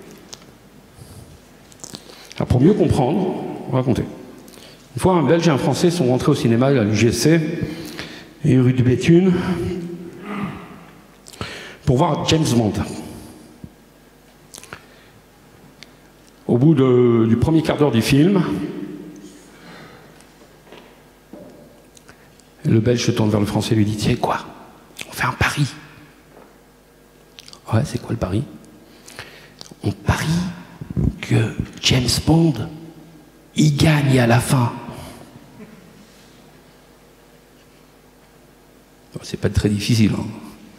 Alors pour mieux comprendre, on va raconter. Une fois, un Belge et un Français sont rentrés au cinéma à l'U G C et rue du Béthune pour voir James Bond. Au bout de, du premier quart d'heure du film, le Belge se tourne vers le Français et lui dit « Tiens quoi, on fait un pari. » Ouais, c'est quoi le pari? On parie que James Bond, il gagne à la fin. C'est pas très difficile. Hein.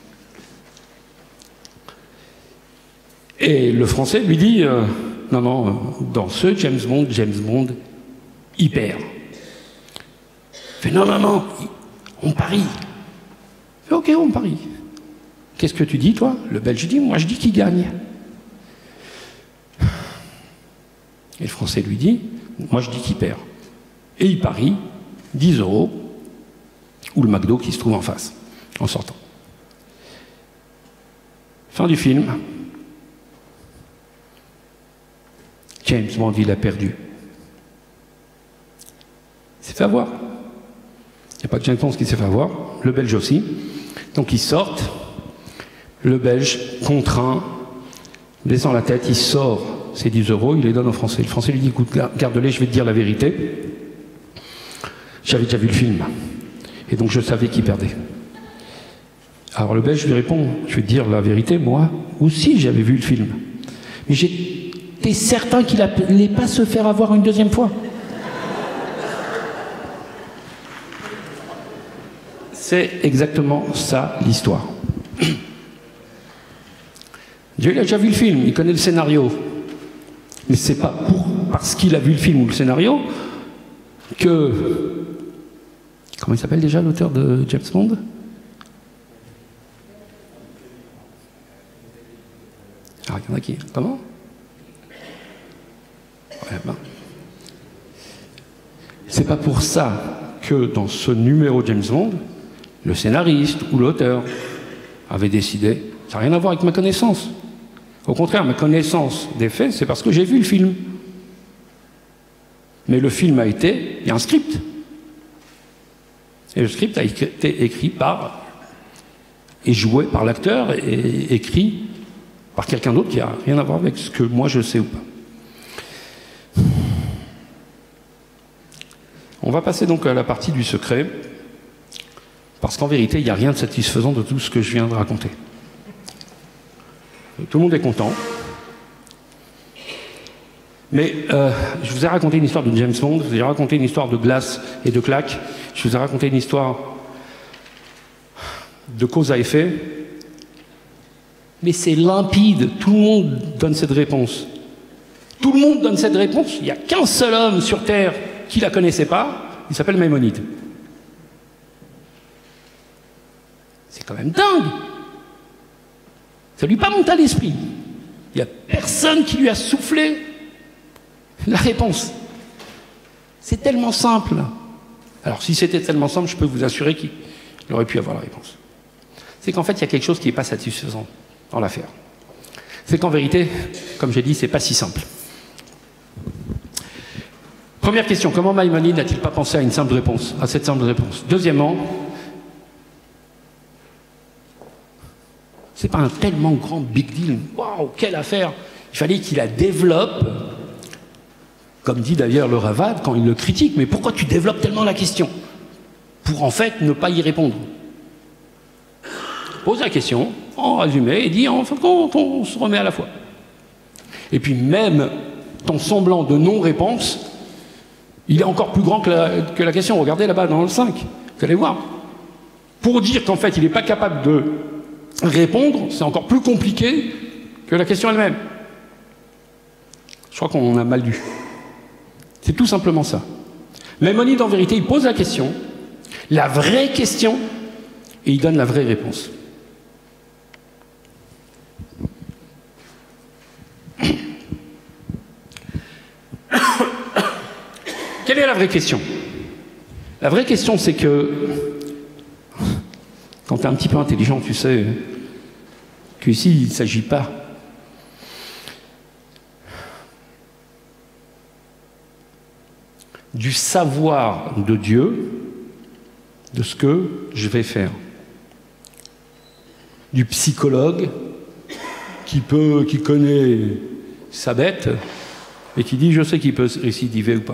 Et le Français lui dit euh, non, non, dans ce James Bond, James Bond, il perd. Il fait non, non, non, on parie. Il fait ok, on parie. Qu'est-ce que tu dis, toi? Le Belge dit moi, je dis qu'il gagne. Et le Français lui dit moi, je dis qu'il perd. Et il parie dix euros ou le McDo qui se trouve en face, en sortant. Fin du film. James Bond, il a perdu. Il s'est fait avoir. Il n'y a pas que James Bond qui s'est fait avoir, le Belge aussi. Donc ils sortent. Le Belge, contraint, baissant la tête, il sort ses dix euros, il les donne au Français. Le Français lui dit, écoute, garde-les, je vais te dire la vérité. J'avais déjà vu le film. Et donc je savais qu'il perdait. Alors le Belge lui répond, je vais te dire la vérité, moi aussi j'avais vu le film. Mais j'étais certain qu'il n'allait pas se faire avoir une deuxième fois. C'est exactement ça l'histoire. Dieu il a déjà vu le film, il connaît le scénario. Mais c'est pas pour, parce qu'il a vu le film ou le scénario que... Comment il s'appelle déjà l'auteur de James Bond? Ah, il y en a qui? Comment? Ouais, ben. C'est pas pour ça que dans ce numéro James Bond, le scénariste ou l'auteur avait décidé. Ça n'a rien à voir avec ma connaissance. Au contraire, ma connaissance des faits, c'est parce que j'ai vu le film. Mais le film a été... Il y a un script. Et le script a été écrit par... et joué par l'acteur et écrit par quelqu'un d'autre qui n'a rien à voir avec ce que moi je sais ou pas. On va passer donc à la partie du secret, parce qu'en vérité, il n'y a rien de satisfaisant de tout ce que je viens de raconter. Tout le monde est content. Mais euh, je vous ai raconté une histoire de James Bond, je vous ai raconté une histoire de glace et de claque, je vous ai raconté une histoire de cause à effet, mais c'est limpide, tout le monde donne cette réponse. Tout le monde donne cette réponse, il n'y a qu'un seul homme sur Terre qui ne la connaissait pas, il s'appelle Maïmonide. C'est quand même dingue. Ça ne lui est pas monté à l'esprit. Il n'y a personne qui lui a soufflé la réponse. C'est tellement simple. Alors si c'était tellement simple, je peux vous assurer qu'il aurait pu avoir la réponse. C'est qu'en fait, il y a quelque chose qui n'est pas satisfaisant dans l'affaire. C'est qu'en vérité, comme j'ai dit, c'est pas si simple. Première question, comment Maïmonide n'a-t-il pas pensé à une simple réponse, à cette simple réponse? Deuxièmement, c'est pas un tellement grand big deal. Waouh, quelle affaire! Il fallait qu'il la développe, comme dit d'ailleurs le Ravad quand il le critique, mais pourquoi tu développes tellement la question? Pour en fait ne pas y répondre. Pose la question, en résumé, et dit en fin de compte, on se remet à la foi. Et puis même ton semblant de non-réponse, il est encore plus grand que la, que la question. Regardez là-bas dans le cinq, vous allez voir. Pour dire qu'en fait il n'est pas capable de répondre, c'est encore plus compliqué que la question elle-même. Je crois qu'on a mal lu. C'est tout simplement ça. Maïmonide, en vérité, il pose la question, la vraie question, et il donne la vraie réponse. Quelle est la vraie question? La vraie question, c'est que, quand tu es un petit peu intelligent, tu sais qu'ici, il ne s'agit pas du savoir de Dieu, de ce que je vais faire. Du psychologue qui, peut, qui connaît sa bête et qui dit « je sais qu'il peut récidiver ou pas ».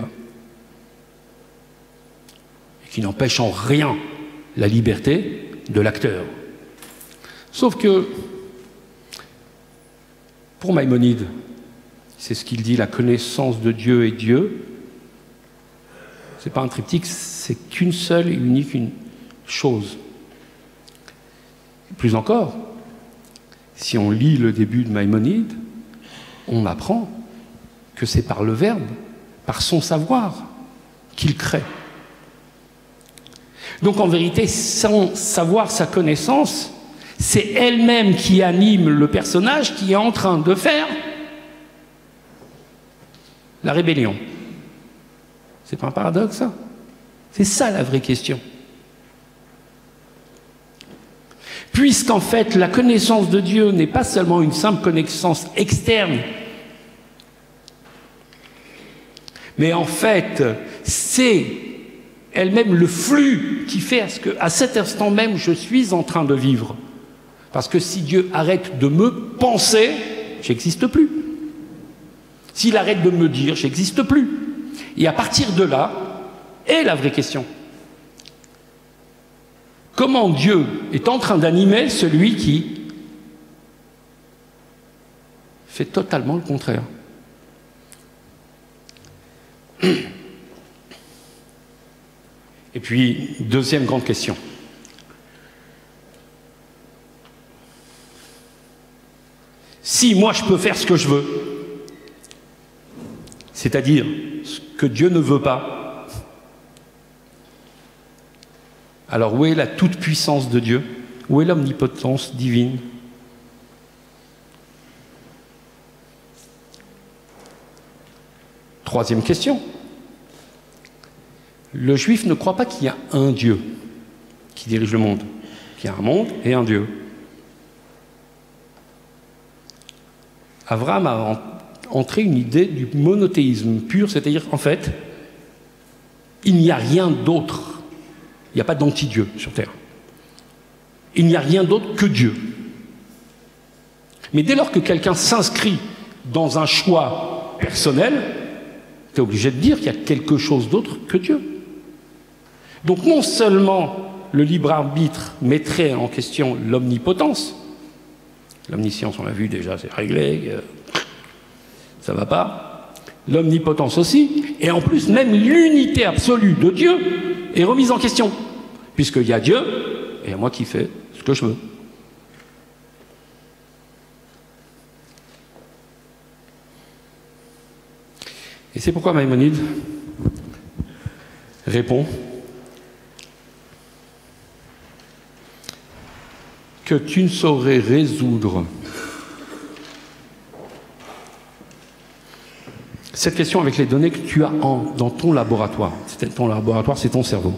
Et qui n'empêche en rien la liberté de l'acteur. Sauf que, pour Maïmonide, c'est ce qu'il dit, la connaissance de Dieu et Dieu, c'est pas un triptyque, c'est qu'une seule et unique une chose. Plus encore, si on lit le début de Maïmonide, on apprend que c'est par le Verbe, par son savoir, qu'il crée. Donc en vérité, son savoir, sa connaissance, c'est elle-même qui anime le personnage qui est en train de faire la rébellion. C'est pas un paradoxe, ça? C'est ça la vraie question. Puisqu'en fait, la connaissance de Dieu n'est pas seulement une simple connaissance externe, mais en fait, c'est elle-même le flux qui fait à ce que, à cet instant même, je suis en train de vivre. Parce que si Dieu arrête de me penser, j'existe plus. S'il arrête de me dire, j'existe plus. Et à partir de là, est la vraie question. Comment Dieu est en train d'animer celui qui fait totalement le contraire? Et puis, deuxième grande question. Si moi je peux faire ce que je veux, c'est-à-dire ce que Dieu ne veut pas, alors où est la toute-puissance de Dieu? Où est l'omnipotence divine? Troisième question. Le juif ne croit pas qu'il y a un Dieu qui dirige le monde, qu'il y a un monde et un Dieu. Abraham a entré une idée du monothéisme pur, c'est-à-dire en fait, il n'y a rien d'autre. Il n'y a pas d'anti-Dieu sur Terre. Il n'y a rien d'autre que Dieu. Mais dès lors que quelqu'un s'inscrit dans un choix personnel, tu es obligé de dire qu'il y a quelque chose d'autre que Dieu. Donc non seulement le libre arbitre mettrait en question l'omnipotence, l'omniscience on l'a vu déjà, c'est réglé, ça ne va pas, l'omnipotence aussi, et en plus même l'unité absolue de Dieu est remise en question, puisqu'il y a Dieu, et il y a moi qui fais ce que je veux. Et c'est pourquoi Maïmonide répond que tu ne saurais résoudre cette question avec les données que tu as en, dans ton laboratoire. Ton laboratoire, c'est ton cerveau.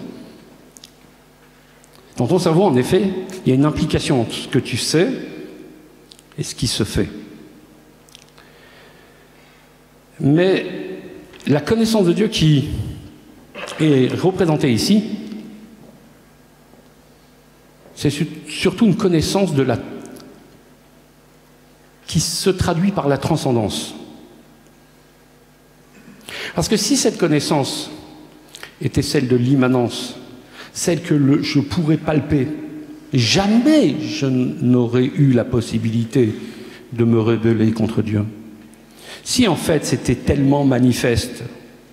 Dans ton cerveau, en effet, il y a une implication entre ce que tu sais et ce qui se fait. Mais la connaissance de Dieu qui est représentée ici, c'est surtout une connaissance de la... qui se traduit par la transcendance. Parce que si cette connaissance était celle de l'immanence, celle que le, je pourrais palper, jamais je n'aurais eu la possibilité de me rebeller contre Dieu. Si en fait c'était tellement manifeste,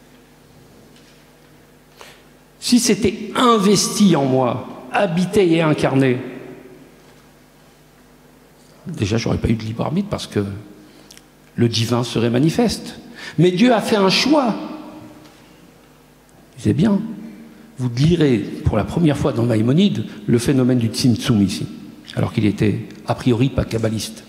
si c'était investi en moi, habité et incarné, déjà j'aurais pas eu de libre arbitre parce que le divin serait manifeste. Mais Dieu a fait un choix. C'est bien. Vous lirez pour la première fois dans Maïmonide le phénomène du Tzimtzum ici, alors qu'il était a priori pas kabbaliste.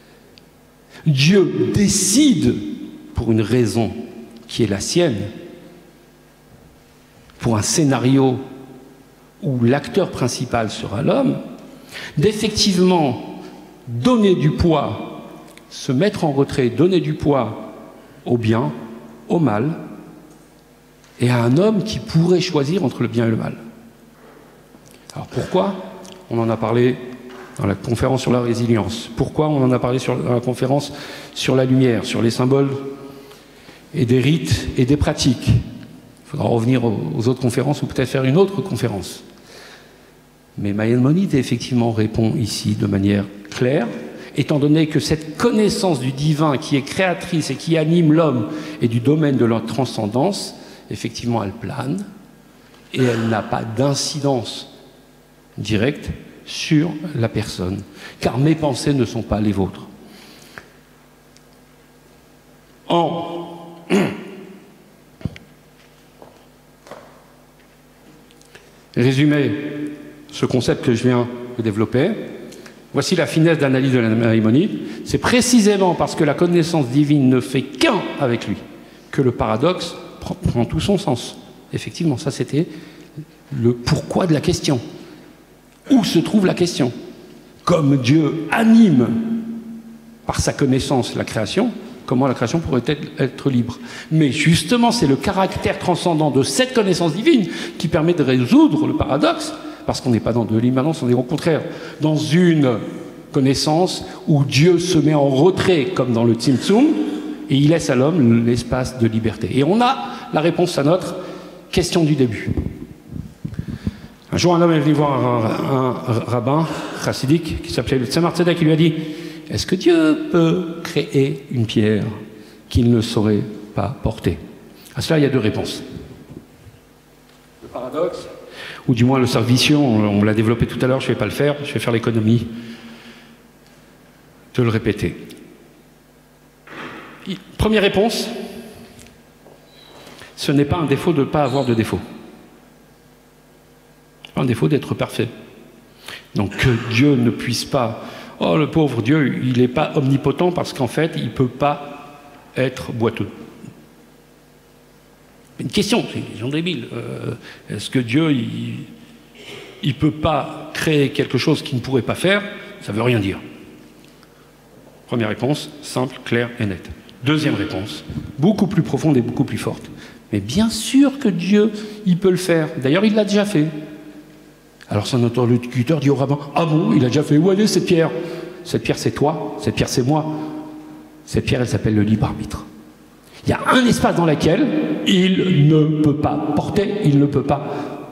Dieu décide, pour une raison qui est la sienne, pour un scénario où l'acteur principal sera l'homme, d'effectivement donner du poids, se mettre en retrait, donner du poids au bien, au mal, et à un homme qui pourrait choisir entre le bien et le mal. Alors pourquoi? On en a parlé dans la conférence sur la résilience. Pourquoi? On en a parlé sur, dans la conférence sur la lumière, sur les symboles et des rites et des pratiques. Il faudra revenir aux, aux autres conférences ou peut-être faire une autre conférence. Mais Maïmonide effectivement répond ici de manière claire, étant donné que cette connaissance du divin qui est créatrice et qui anime l'homme et du domaine de leur transcendance, effectivement elle plane et elle n'a pas d'incidence directe sur la personne, car mes pensées ne sont pas les vôtres. En résumé, ce concept que je viens de développer, voici la finesse d'analyse de la Maïmonide. C'est précisément parce que la connaissance divine ne fait qu'un avec lui que le paradoxe prend, prend tout son sens. Effectivement, ça c'était le pourquoi de la question. Où se trouve la question? Comme Dieu anime par sa connaissance la création, comment la création pourrait être, être libre? Mais justement, c'est le caractère transcendant de cette connaissance divine qui permet de résoudre le paradoxe, parce qu'on n'est pas dans de l'immanence, on est au contraire dans une connaissance où Dieu se met en retrait, comme dans le Tzimtzum, et il laisse à l'homme l'espace de liberté. Et on a la réponse à notre question du début. Un jour, un homme est venu voir un, un, un rabbin chassidique qui s'appelait le Tzemar Tzedek, qui lui a dit: est-ce que Dieu peut créer une pierre qu'il ne saurait pas porter? À cela, il y a deux réponses. Le paradoxe, ou du moins le cercle vicieux, on, on l'a développé tout à l'heure, je ne vais pas le faire, je vais faire l'économie de le répéter. Première réponse, ce n'est pas un défaut de ne pas avoir de défaut. Un défaut d'être parfait. Donc que Dieu ne puisse pas... Oh, le pauvre Dieu, il n'est pas omnipotent parce qu'en fait, il ne peut pas être boiteux. Une question, c'est une question débile. Euh, Est-ce que Dieu, il ne peut pas créer quelque chose qu'il ne pourrait pas faire? Ça ne veut rien dire. Première réponse, simple, claire et nette. Deuxième réponse, beaucoup plus profonde et beaucoup plus forte. Mais bien sûr que Dieu, il peut le faire. D'ailleurs, il l'a déjà fait. Alors son interlocuteur dit au rabbin: ah bon, il a déjà fait, où elle est cette pierre? Cette pierre c'est toi, cette pierre c'est moi. Cette pierre elle s'appelle le libre arbitre. Il y a un espace dans lequel il ne peut pas porter, il ne peut pas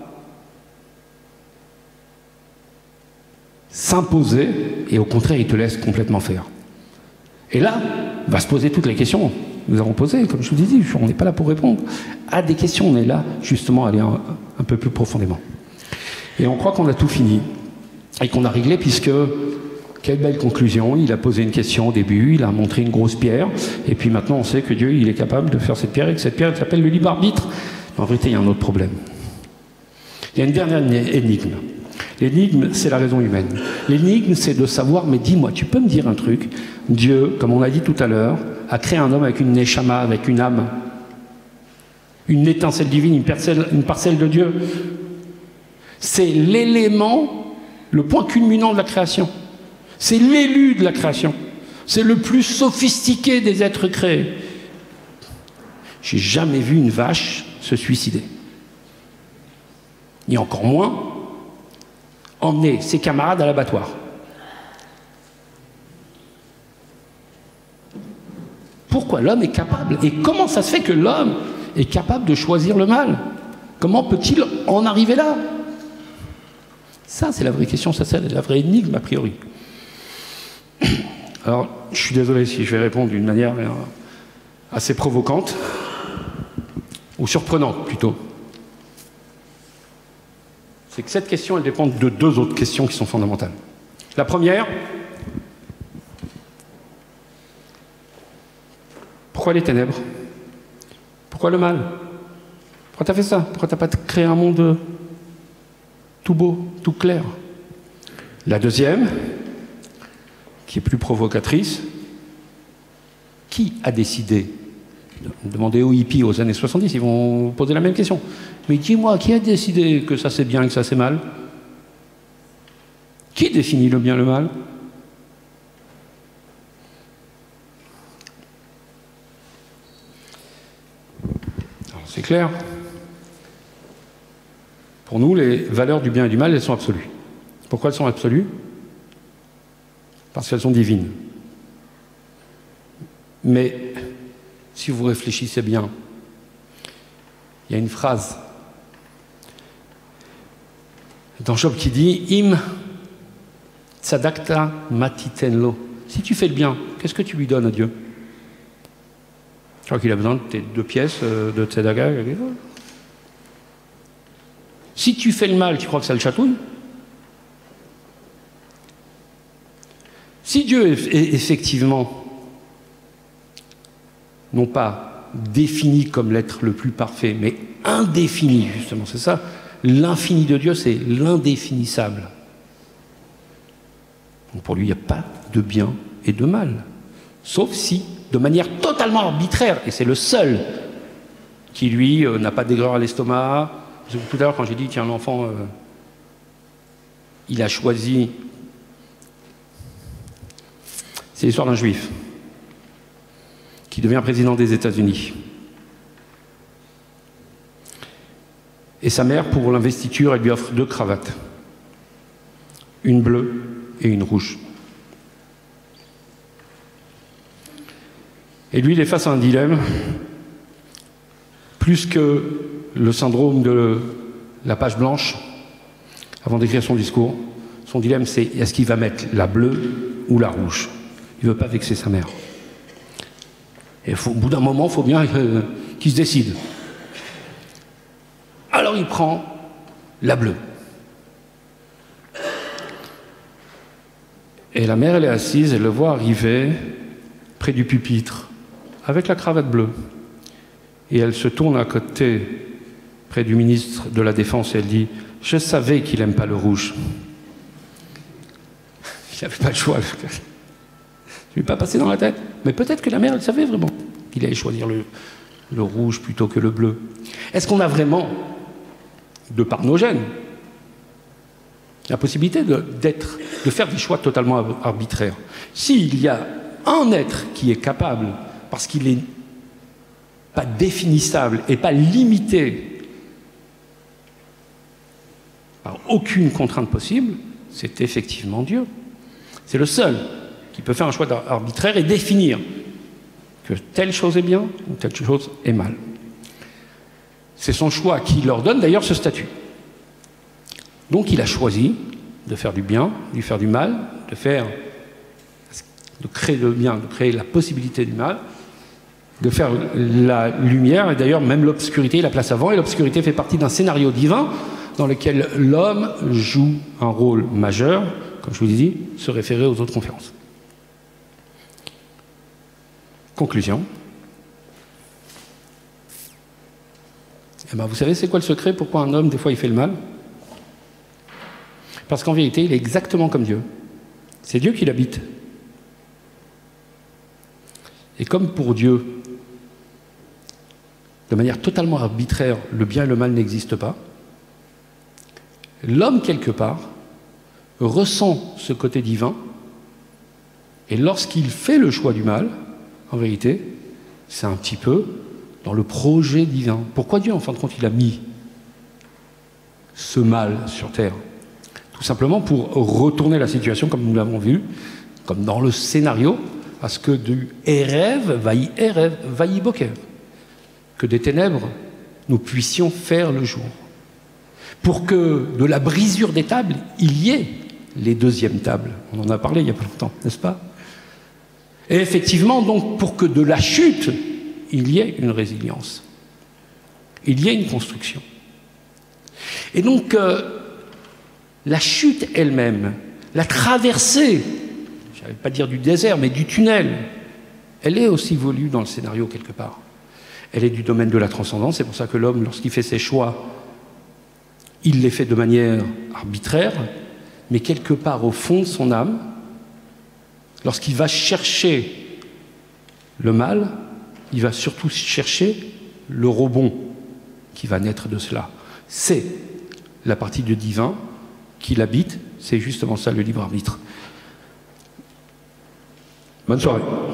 s'imposer, et au contraire il te laisse complètement faire. Et là, va se poser toutes les questions. Nous avons posé, comme je vous disais, on n'est pas là pour répondre à des questions, on est là justement à aller un, un peu plus profondément. Et on croit qu'on a tout fini, et qu'on a réglé, puisque, quelle belle conclusion, il a posé une question au début, il a montré une grosse pierre, et puis maintenant on sait que Dieu il est capable de faire cette pierre, et que cette pierre s'appelle le libre arbitre. Mais en vérité, il y a un autre problème. Il y a une dernière énigme. L'énigme, c'est la raison humaine. L'énigme, c'est de savoir, mais dis-moi, tu peux me dire un truc? Dieu, comme on l'a dit tout à l'heure, a créé un homme avec une neshama, avec une âme, une étincelle divine, une parcelle, une parcelle de Dieu. C'est l'élément, le point culminant de la création. C'est l'élu de la création. C'est le plus sophistiqué des êtres créés. J'ai jamais vu une vache se suicider. Ni encore moins emmener ses camarades à l'abattoir. Pourquoi l'homme est capable? Et comment ça se fait que l'homme est capable de choisir le mal? Comment peut-il en arriver là? Ça, c'est la vraie question, ça, c'est la vraie énigme, a priori. Alors, je suis désolé si je vais répondre d'une manière assez provocante, ou surprenante, plutôt. C'est que cette question, elle dépend de deux autres questions qui sont fondamentales. La première, pourquoi les ténèbres? Pourquoi le mal? Pourquoi tu as fait ça? Pourquoi tu n'as pas créé un monde tout beau, tout clair? La deuxième, qui est plus provocatrice, qui a décidé? Demandez aux hippies aux années soixante-dix, ils vont vous poser la même question. Mais dis-moi, qui a décidé que ça c'est bien et que ça c'est mal? Qui définit le bien et le mal? Alors c'est clair. Pour nous, les valeurs du bien et du mal, elles sont absolues. Pourquoi elles sont absolues? Parce qu'elles sont divines. Mais si vous réfléchissez bien, il y a une phrase dans Job qui dit « Im tzadakta matitenlo ». Si tu fais le bien, qu'est-ce que tu lui donnes à Dieu? Je crois qu'il a besoin de tes deux pièces de tzedaka. Si tu fais le mal, tu crois que ça le chatouille? Si Dieu est effectivement, non pas défini comme l'être le plus parfait, mais indéfini, justement, c'est ça. L'infini de Dieu, c'est l'indéfinissable. Donc pour lui, il n'y a pas de bien et de mal. Sauf si, de manière totalement arbitraire, et c'est le seul qui, lui, euh, n'a pas d'aigreur à l'estomac. Tout à l'heure, quand j'ai dit, tiens, l'enfant, euh, il a choisi... C'est l'histoire d'un juif qui devient président des États-Unis. Et sa mère, pour l'investiture, elle lui offre deux cravates. Une bleue et une rouge. Et lui, il est face à un dilemme, plus que le syndrome de la page blanche, avant d'écrire son discours. Son dilemme, c'est est-ce qu'il va mettre la bleue ou la rouge? Il ne veut pas vexer sa mère. Et faut, au bout d'un moment, il faut bien euh, qu'il se décide. Alors il prend la bleue. Et la mère, elle est assise, elle le voit arriver près du pupitre, avec la cravate bleue. Et elle se tourne à côté, près du ministre de la Défense, et elle dit « Je savais qu'il n'aime pas le rouge. » Il n'avait pas le choix. Ça ne lui est pas passé dans la tête. Mais peut-être que la mère, elle savait vraiment qu'il allait choisir le, le rouge plutôt que le bleu. Est-ce qu'on a vraiment, de par nos gènes, la possibilité de, d'être, de faire des choix totalement arbitraires? S'il y a un être qui est capable, parce qu'il n'est pas définissable et pas limité par aucune contrainte possible, c'est effectivement Dieu. C'est le seul qui peut faire un choix arbitraire et définir que telle chose est bien ou telle chose est mal. C'est son choix qui leur donne d'ailleurs ce statut. Donc il a choisi de faire du bien, de faire du mal, de faire, de créer le bien, de créer la possibilité du mal, de faire la lumière, et d'ailleurs même l'obscurité, il la place avant, et l'obscurité fait partie d'un scénario divin dans lequel l'homme joue un rôle majeur, comme je vous l'ai dit, se référer aux autres conférences. Conclusion. Eh ben, vous savez, c'est quoi le secret? Pourquoi un homme, des fois, il fait le mal? Parce qu'en vérité, il est exactement comme Dieu. C'est Dieu qui l'habite. Et comme pour Dieu, de manière totalement arbitraire, le bien et le mal n'existent pas, l'homme, quelque part, ressent ce côté divin, et lorsqu'il fait le choix du mal, en vérité, c'est un petit peu dans le projet divin. Pourquoi Dieu, en fin de compte, il a mis ce mal sur terre? Tout simplement pour retourner la situation, comme nous l'avons vu, comme dans le scénario, à ce que du Erev vaï Erev vaï Boker, que des ténèbres, nous puissions faire le jour. Pour que de la brisure des tables, il y ait les deuxièmes tables. On en a parlé il n'y a pas longtemps, n'est-ce pas? Et effectivement, donc, pour que de la chute, il y ait une résilience. Il y ait une construction. Et donc, euh, la chute elle-même, la traversée, je ne vais pas dire du désert, mais du tunnel, elle est aussi voulue dans le scénario quelque part. Elle est du domaine de la transcendance, c'est pour ça que l'homme, lorsqu'il fait ses choix, il les fait de manière arbitraire, mais quelque part au fond de son âme, lorsqu'il va chercher le mal, il va surtout chercher le rebond qui va naître de cela. C'est la partie du divin qui l'habite, c'est justement ça le libre arbitre. Bonne soirée.